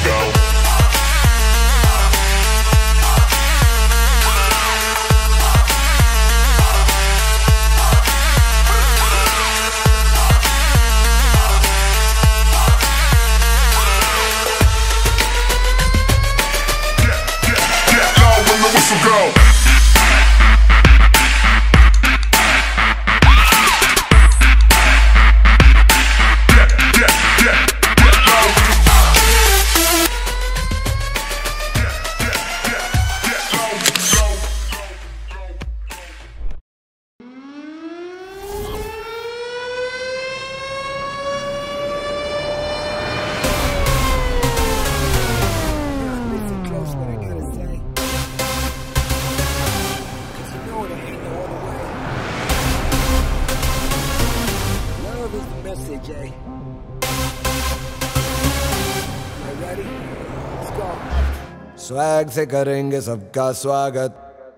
Swag से करेंगे सबका स्वागत।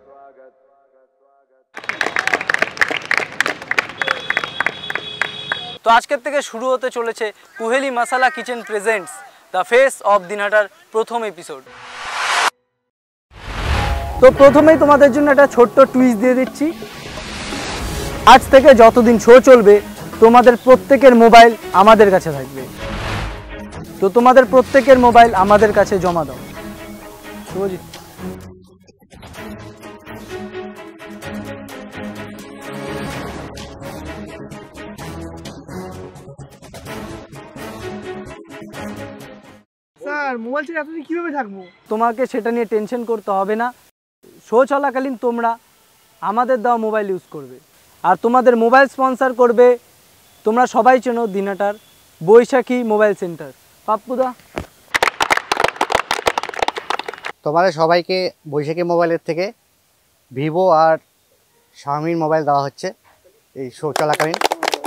তো আজকের থেকে শুরু হতে চলেছে Kuheli Masala kitchen presents the face of দিনহাটার প্রথম এপিসোড। তো প্রথমেই তোমাদের জন্য একটা ছোট্ট টুইস্ট দিয়ে দিচ্ছি। আজ থেকে যতদিন শো চলবে তোমাদের প্রত্যেকের মোবাইল আমাদের কাছে থাকবে। তো তোমাদের প্রত্যেকের মোবাইল আমাদের কাছে জমা দাও। শুভজিৎ, স্যার মোবাইল ছেড়ে এতদিন কীভাবে থাকবো? তোমাকে সেটা নিয়ে টেনশন করতে হবে না। শো চলাকালীন তোমরা আমাদের দেওয়া মোবাইল ইউজ করবে। আর তোমাদের মোবাইল স্পন্সর করবে, তোমরা সবাই চেনো দিনহাটার বৈশাখী মোবাইল সেন্টার। পাপ্পুদা, তোমাদের সবাইকে বৈশাখী মোবাইলের থেকে ভিভো আর শাওমির মোবাইল দেওয়া হচ্ছে এই শো চলাকালীন।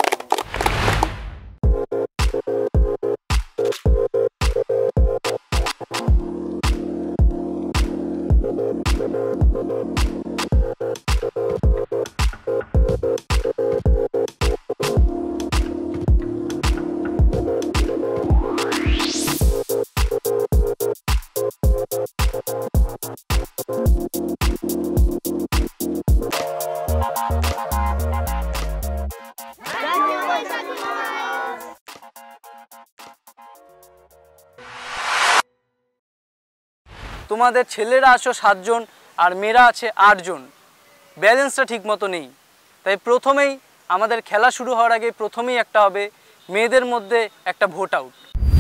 তোমাদের ছেলেরা আছো 7 জন আর মেয়েরা আছে 8 জন। ব্যালেন্সটা ঠিক মতো নেই। তাই প্রথমেই আমাদের খেলা শুরু হওয়ার আগে প্রথমেই একটা হবে মেয়েদের মধ্যে একটা ভোট আউট।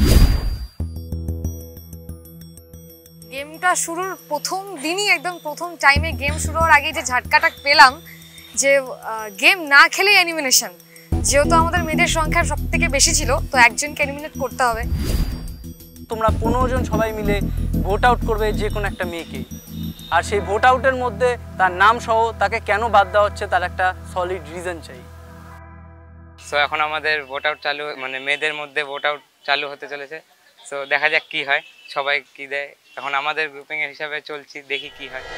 গেমটা শুরুর প্রথম দিনই একদম প্রথম টাইমে গেম শুরু হওয়ার আগে যে ঝাটকাটা পেলাম যে গেম না খেলেই অ্যানিমিনেশন, যেহেতু আমাদের মেয়েদের সংখ্যা সব থেকে বেশি ছিল তো একজনকে অ্যানিমিনেট করতে হবে। তোমরা 15 জন সবাই মিলে ভোট আউট করবে যে কোনো একটা মেয়েকে। আর সেই ভোট আউটের মধ্যে তার নাম সহ তাকে কেন বাদ দেওয়া হচ্ছে তার একটা সলিড রিজন চাই। সো এখন আমাদের ভোট আউট চালু, মানে মেয়েদের মধ্যে ভোট আউট চালু হতে চলেছে। সো দেখা যাক কি হয়, সবাই কি দেয়। এখন আমাদের গ্রুপিং এর হিসাবে চলছি, দেখি কি হয়।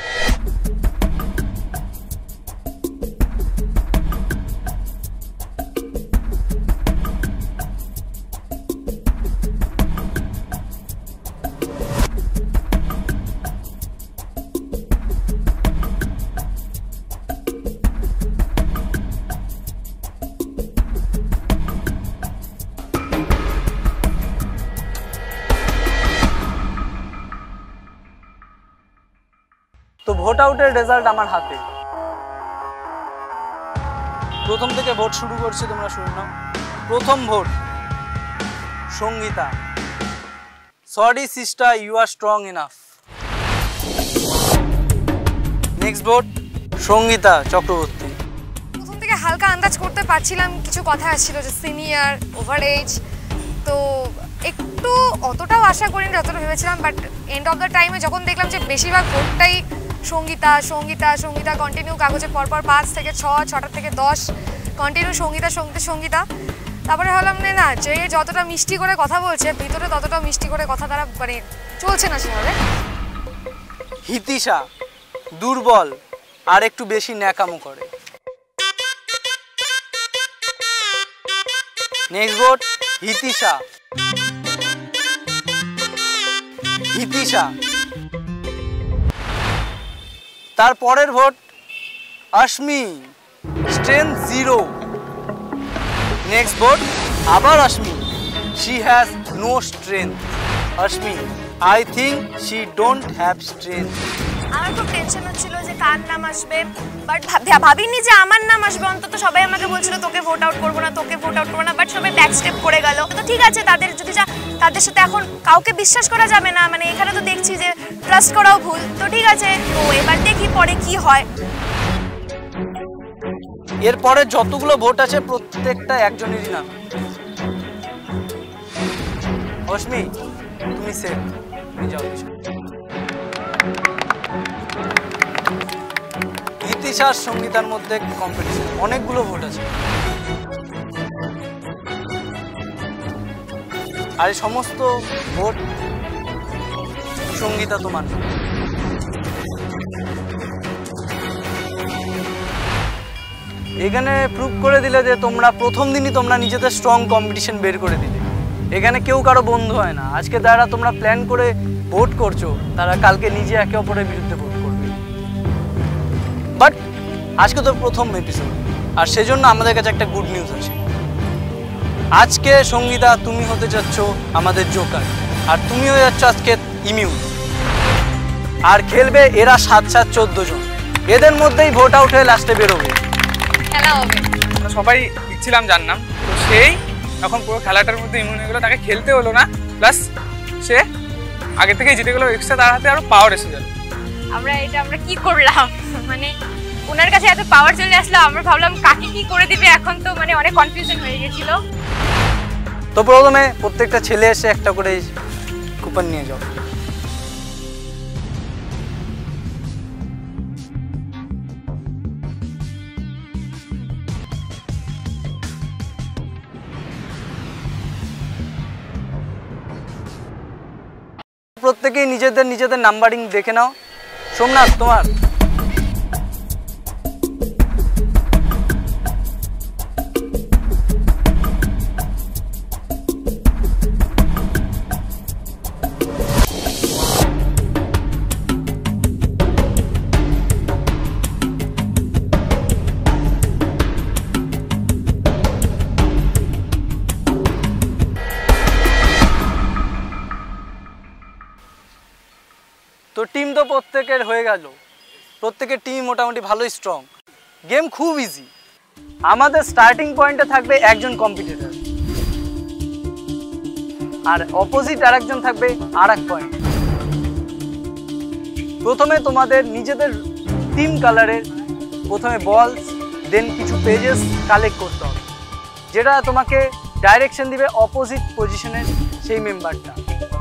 তো ভোট আউটের রেজাল্ট আমার হাতে। প্রথম থেকে ভোট শুরু করছি, তোমরা শুনে নাও। প্রথম vote Sangeeta. Sorry sister, you are strong enough. Next vote Sangeeta Chakraborty. প্রথম থেকে হালকা আন্দাজ করতে পারছিলাম, কিছু কথা আসছিল যে সিনিয়র, ওভার এজ, তো একটু অতটাও আশা করিনি যতটা ভেবেছিলাম। বাট এন্ড অফ দ্য টাইমে যখন দেখলাম যে বেশিরভাগ ভোটটাই সঙ্গীতা সঙ্গীতা সঙ্গীতা, কন্টিনিউ কাগজে পরপর 5 থেকে 6, 6টা থেকে 10 কন্টিনিউ সঙ্গীতা সঙ্গীতা সঙ্গীতা। তারপরে ভাবলাম না, যে যতটা মিষ্টি করে কথা বলছে ভিতরে ততটা মিষ্টি করে কথা তারা মানে চলছে না সেভাবে। হিতিশা দুর্বল আর একটু বেশি ন্যাকামো করে। Next vote Hitisha. হিতিশা। তারপরের vote Ashmi, strength 0। Next vote আবার Ashmi, she has no strength. Ashmi, I think she don't have strength. আমার খুব টেনশন হচ্ছিল যে কার নাম আসবে, বাট ভাবিনি যে আমার নাম আসবে। অন্তত সবাই আমাকে বলছিল তোকে ভোট আউট করবো না, তোকে ভোট আউট করবো না, বাট সবাই ব্যাক স্টেপ করে গেল। তো ঠিক আছে, তাদের সাথে এখন কাউকে বিশ্বাস করা যাবে না, মানে এখানে তো দেখছি যে ট্রাস্ট করাও ভুল। তো ঠিক আছে, তো এবার দেখি পরে কি হয়। এরপরে যতগুলো ভোট আছে প্রত্যেকটা একজনেরই নাম। অশ্মি, তুমি সেভ, তুমি যাও। হিতিশার সঙ্গীতার মধ্যে কম্পিটিশন, অনেকগুলো ভোট আছে, আর এই সমস্ত ভোট সঙ্গীতা তোমার। এখানে প্রুভ করে দিলে যে তোমরা প্রথম দিনই তোমরা নিজেদের স্ট্রং কম্পিটিশন বের করে দিলে। এখানে কেউ কারো বন্ধু হয় না। আজকে যারা তোমরা প্ল্যান করে ভোট করছো তারা কালকে নিজে একে অপরের বিরুদ্ধে ভোট করবে। বাট আজকে তো প্রথম এপিসোড, আর সেজন্য আমাদের কাছে একটা গুড নিউজ আছে। আজকে সঙ্গীতা তুমি হতে যাচ্ছ আমাদের জোকার, আর তুমি হয়ে যাচ্ছ আজকে ইমিউন। আর খেলবে এরা 7-7-14 জন। এদের মধ্যেই ভোট আউট হয়ে লাস্টে বেরোবে, খেলা হবে। সবাই দিচ্ছিলাম যার নাম, তো সেই এখন পুরো খেলাটার মধ্যে ইমিউন হয়ে গেলো, তাকে খেলতে হলো না, প্লাস সে আগে থেকেই জিতে গেলো। এক্সট্রা তার হাতে আরো পাওয়ার এসে গেল। আমরা কি করলাম, মানে ওনার কাছে এত পাওয়ার চলে আসলো, আমরা ভাবলাম কাকে কি করে দিবে। এখন তো মানে অনেক কনফিউশন হয়ে গেছিল। তো প্রথমে প্রত্যেকটা ছেলে এসে একটা করে কুপন নিয়ে যাও। প্রত্যেকেই নিজেদের নাম্বারিং দেখে নাও। সোমনাথ, তোমার তো টিম তো প্রত্যেকের হয়ে গেল। প্রত্যেকের টিম মোটামুটি ভালোই স্ট্রং। গেম খুব ইজি। আমাদের স্টার্টিং পয়েন্টে থাকবে একজন কম্পিটিটর, আর অপোজিট আরেকজন থাকবে আরেক পয়েন্ট। প্রথমে তোমাদের নিজেদের টিম কালারের প্রথমে বলস, দেন কিছু পেজেস কালেক্ট করতে হবে, যেটা তোমাকে ডাইরেকশন দিবে অপোজিট পজিশনের সেই মেম্বারটা।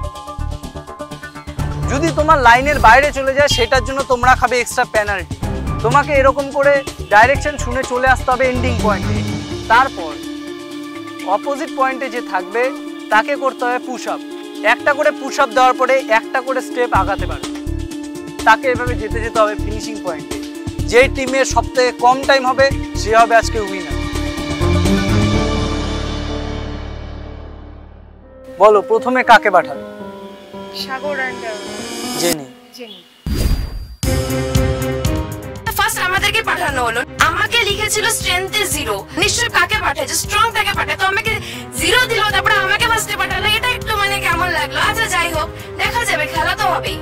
যদি তোমার লাইনের বাইরে চলে যায় সেটার জন্য তোমরা খাবে এক্সট্রা পেনাল্টি। তোমাকে এরকম করে ডাইরেকশন শুনে চলে আসতে হবে এন্ডিং পয়েন্টে। তারপর অপোজিট পয়েন্টে যে থাকবে তাকে করতে হবে পুশ আপ। একটা করে পুশ আপ দেওয়ার পরে একটা করে স্টেপ আগাতে পারবে। তাকে এভাবে যেতে যেতে হবে ফিনিশিং পয়েন্টে। যেই টিমের সবথেকে কম টাইম হবে সে হবে আজকে উইনার। বলো প্রথমে কাকে পাঠাবে? সাগর এন্ড জেনি। ফার্স্ট আমাদেরকে পাঠানো হলো। আমাকে লিখেছিল স্ট্রেংথে 0। নিশ্চয় কাকে পাঠায়? স্ট্রং তাকে পাঠায়। তো আমাকে 0 দিল, তারপরে আমাকে ফার্স্টে পাঠালো। এটা একটু মানে কেমন লাগলো। আচ্ছা যাই হোক, দেখা যাবে, খেলা তো হবেই।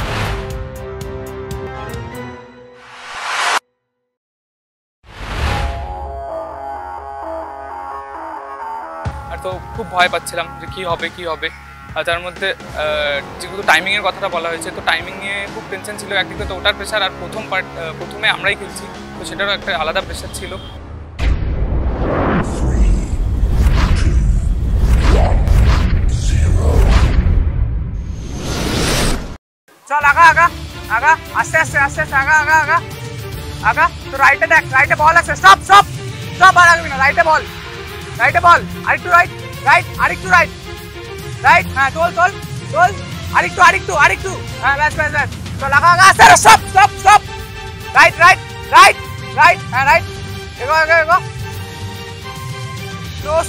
আর তো খুব ভয় পাচ্ছিলাম যে কি হবে। আর তার মধ্যে যেহেতু টাইমিংয়ের কথাটা বলা হয়েছে, তো টাইমিং নিয়ে খুব টেনশন ছিল। একদিকে তো ওটার প্রেশার, আর প্রথমে আমরাই খেলছি, তো সেটারও একটা আলাদা প্রেশার ছিল। চল আগা আস্তে আস্তে আগা। তো রাইটে দেখ, রাইটে বল আছে। স্টপ আর আগবি না। রাইটে বল, আরেকটু রাইট, আরেকটু রাইট। হ্যাঁ চল আরেকটু হ্যাঁ ব্যাস। চল আগা আস্তে। স্টপ। রাইট হ্যাঁ রাইট। এগো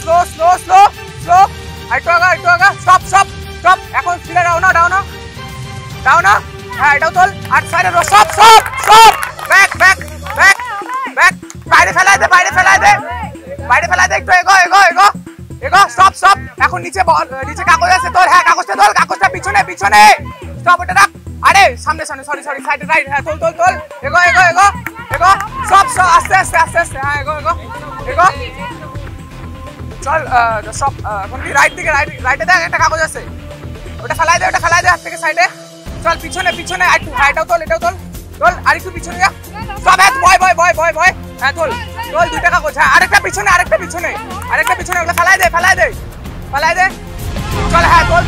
স্লো। আরেকটু আগা। স্টপ। এখন স্পিডে ডাউন। দাও না, হ্যাঁ এটাও তোল, আর সাইডে সব সব সব ব্যাক ব্যাক ব্যাক ব্যাক, বাইরে ফেলাই দে, বাইরে ফেলাই দে, বাইরে ফেলাই দে, একটু এগো এগো এগো এগো, স্টপ স্টপ, এখন নিচে বল, নিচে কাগজ আছে তোর, হ্যাঁ কাগজটা তোল, কাগজটা পিছনে পিছনে, স্টপ, ওটা রাখ, আরে সামনে সামনে, সরি সরি, সাইডে রাইট, হ্যাঁ তোল তোল তোল, এগো এগো এগো এগো, সব সব আস্তে আস্তে আস্তে আস্তে, হ্যাঁ এগো এগো এগো, চল সব, এখন কি রাইট দিকে, রাইটে দেখ একটা কাগজ আছে, ওটা ফেলাই দে, ওটা ফেলাই দে হাত থেকে সাইডে, চল পিছনে পিছনে, একটু হ্যাঁ এটাও তোল, এটাও তোল, তোল আর একটু পিছনে যা, সব এক বয় বয় বয় বয় বয়, হ্যাঁ তোল তোল, 2টা কাগজ, হ্যাঁ আরেকটা পিছনে, আরেকটা পিছনে, আরেকটা পিছনে, ওটা ফেলাই দে ফেলাই দে ফেলাই দে, চল হ্যাঁ তোল,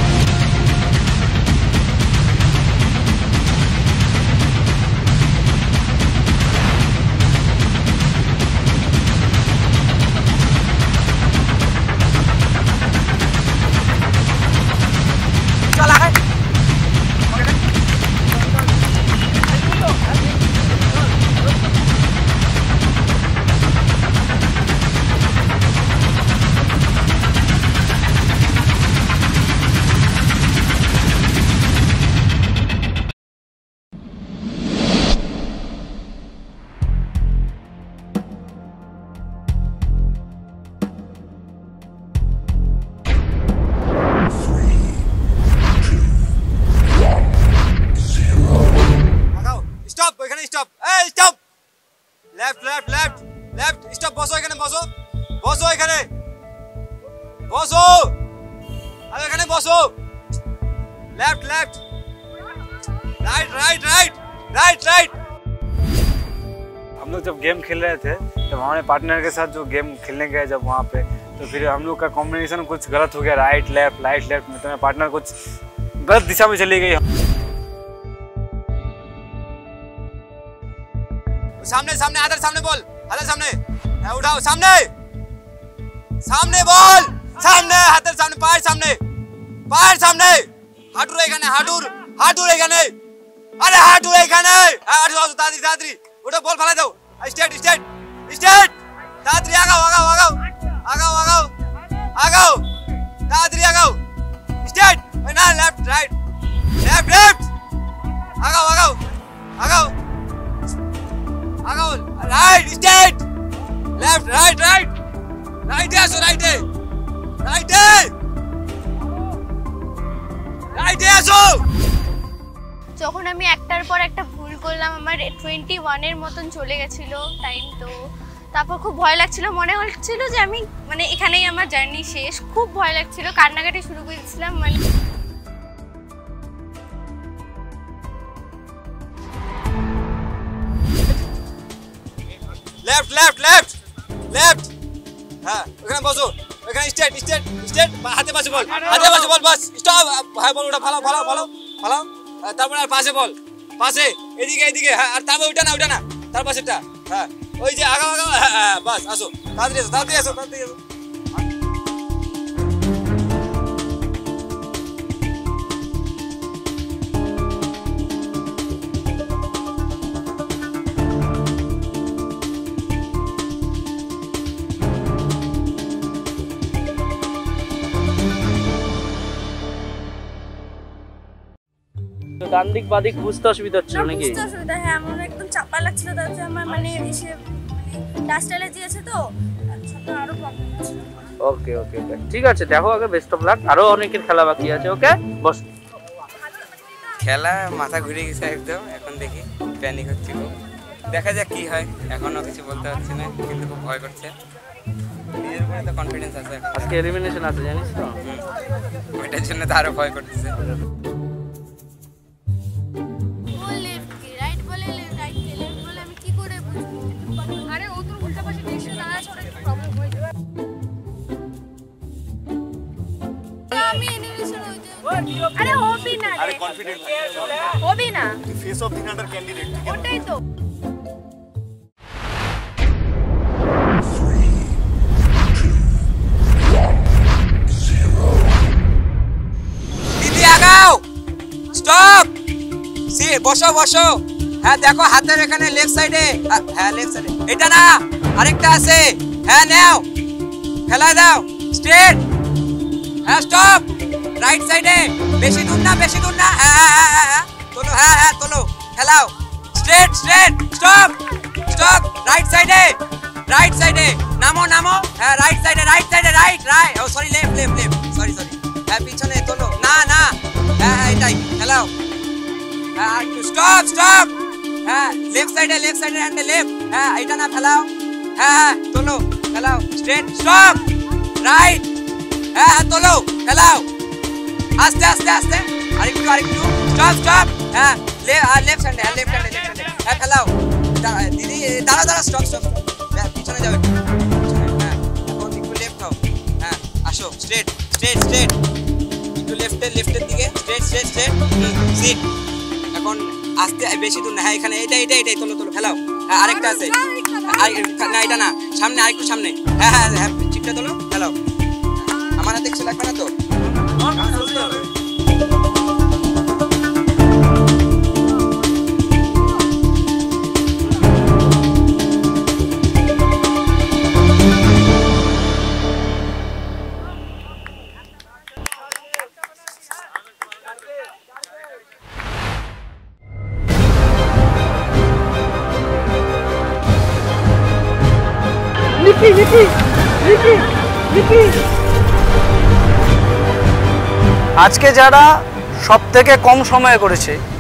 চল আগে স্টপ, ওইখানে স্টপ, এই stop, left left left left, stop, বসো এখানে, বসো বসো এখানে বসো, আর এখানে বসো, left left right right right right right. हम लोग जब गेम खेल रहे थे तब हमारे पार्टनर के साथ जो गेम खेलने गए जब वहाँ पे, तो फिर हम लोग का कॉम्बिनेशन कुछ गलत हो गया, राइट लेफ्ट में, तो मेरा पार्टनर कुछ गलत दिशा में चली गई। सामने सामने आदर, सामने बोल, आदर सामने उठाओ, सामने सामने बोल, सामने हाथेर सामने, पाয়ের সামনে, পায়ের সামনে, হাঁটুর এখানে, হাঁটুর এখানে, আরে হাঁটুর এখানে, হাঁটু আসো, তাড়াতাড়ি তাড়াতাড়ি ওটা বল ফেলে দাও, স্ট্রেট স্ট্রেট স্ট্রেট, তাড়াতাড়ি আগাও আগাও আগাও আগাও আগাও আগাও, তাড়াতাড়ি আগাও, স্ট্রেট, না লেফট রাইট লেফট লেফট, আগাও আগাও আগাও আগাও, right straight left right right, রাইটে আসো, রাইটে রাইটে রাইটে আসো। যখন আমি একটার পর একটা ভুল করলাম, আমার 21 মতন চলে গেছিল টাইম, তো তারপর খুব ভয় লাগছিল, মনে হচ্ছিল যে আমি মানে এখানেই আমার জার্নি শেষ, খুব ভয় লাগছিল, কান্নাকাটি শুরু করে দিয়েছিলাম, মানে लेफ्ट लेफ्ट लेफ्ट लेफ्ट, হ্যাঁ ওখানে বসো, ওখানে স্ট্রেট স্ট্রেট স্ট্রেট, হাতে পাশে বল, হাতে পাশে বল, বাস স্টপ, হ্যাঁ বল, ওটা ফালাও ফালাও ফালাও ফালাও, তারপর আর পাশে বল, পাশে এদিকে এদিকে, হ্যাঁ আর তারপর ওইটা না তার পাশেটা, হ্যাঁ ওই যে আগাও আগাও, হ্যাঁ বাস আসো, তাড়াতাড়ি আসো তাড়াতাড়ি আসো তাড়াতাড়ি আসো। ডান দিক বাঁ দিক বুঝতে অসুবিধা হচ্ছিল নাকি? বুঝতে অসুবিধা, হ্যাঁ আমার একদম চাপা লাগছিল, তাতে আমার মানে এসে ডাস্ট অ্যালার্জি আছে, তো আরো প্রবলেম হচ্ছিল। ওকে ওকে ঠিক আছে, দেখো আগে বেস্ট অফ লাক, আরো অনেকের খেলা বাকি আছে, ওকে বস। খেলা মাথা ঘুরে গেছে একদম, এখন দেখি প্যানিক হচ্ছে খুব, দেখা যাক কি হয়, এখনো কিছু বলতে পারছি না, কিন্তু খুব ভয় করছে, নিজের উপরে তো কনফিডেন্স আছে, আজকে এলিমিনেশন আছে জানিস তো, ওইটার জন্য তো আরো ভয় করতেছে। আরে হবি না, আরে কনফিডেন্ট হবি না, ফেস অফ দিনাটার ক্যান্ডিডেট, ওটাই তো। দিদি আগাও, স্টপ, সি বসো বসো, হ্যাঁ দেখো হাতের এখানে লেফট সাইডে, হ্যাঁ লেফট সাইডে, এটা না আরেকটা আছে, হ্যাঁ নাও খেলায় দাও, স্ট্রেট, হ্যাঁ স্টপ, রাইট সাইডে, বেশি দূর না, বেশি দূর না। হ্যাঁ তোলো, হ্যাঁ তোলো, খেলাও। Straight straight, stop stop, right সাইডে, রাইট সাইডে, নামো নামো। হ্যাঁ রাইট সাইডে, রাইট সাইডে, রাইট রাইট, ও sorry, left left left, sorry sorry. হ্যাঁ পিছনে তোলো, না না, হ্যাঁ এটাই, খেলাও। হ্যাঁ স্টপ স্টপ, হ্যাঁ লেফট সাইডে অ্যান্ড লেফট, হ্যাঁ এটা না, ফেলাও। হ্যাঁ তোলো, খেলাও। স্ট্রেট, স্টপ, রাইট, হ্যাঁ তোলো, খেলাও। আস্তে আস্তে আস্তে, আরেকটু স্টপ স্টপ, হ্যাঁ লেফট হ্যান্ডে, হ্যাঁ খেলাও। দিদি দাঁড়া, স্টপ স্টপ, পিছনে যাবে, হ্যাঁ এখন একটু লেফট হও। হ্যাঁ আসো, স্ট্রেট স্ট্রেট স্ট্রেট, একটু লেফটের দিকে, স্ট্রেট স্ট্রেট স্ট্রেট, সিট। এখন আস্তে, বেশি দূর না, হ্যাঁ এখানে, এইটাই তোলো তোলো, খেলাও। হ্যাঁ আরেকটা আছে, না এটা না, সামনে, আরেকটু সামনে। হ্যাঁ চিপটা তোলো, খেলাও। আমার হাতে কিছু লাগবে না তো? আজকে যারা সব থেকে কম সময়ে করেছে